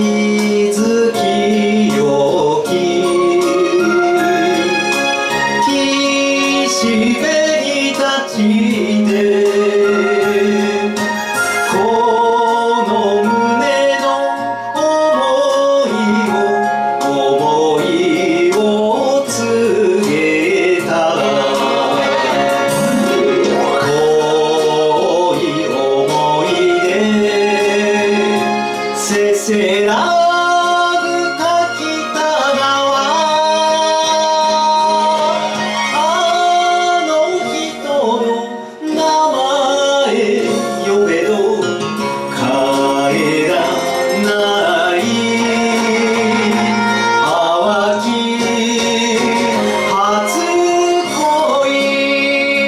づきよき岸辺に立ちてこの胸の想いを告げた遠い思い出せせらぐ柿田川あの人の名前呼べど帰らない淡き初恋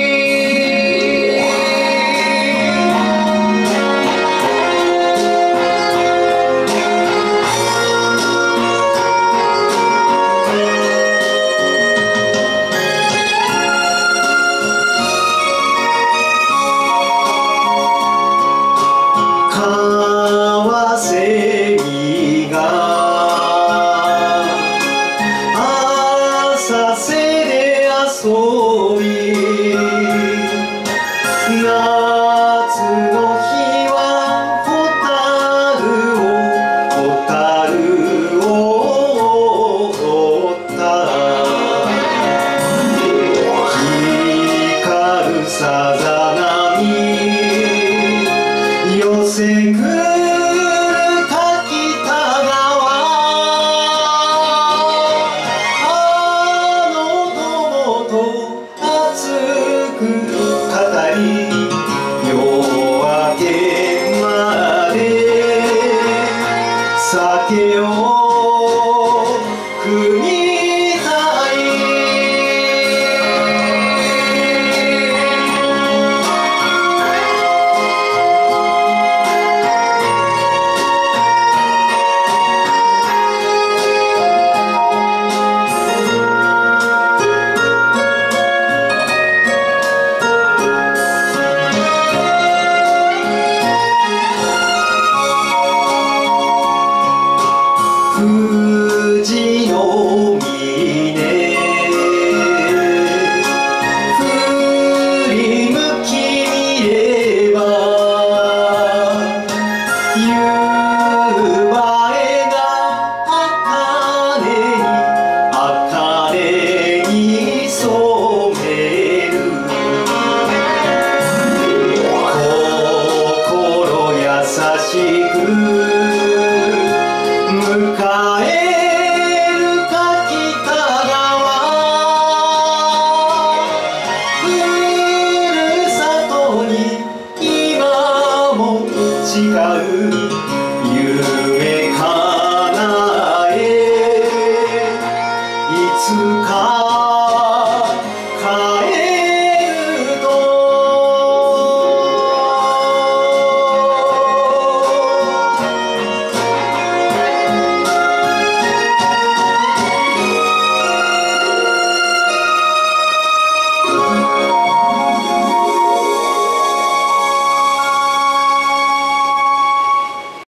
川瀬みが浅瀬で遊び夏の日は蛍を追った光るさざ波寄せくる柿田川あの友と熱く語り夜明けまで酒を酌みたい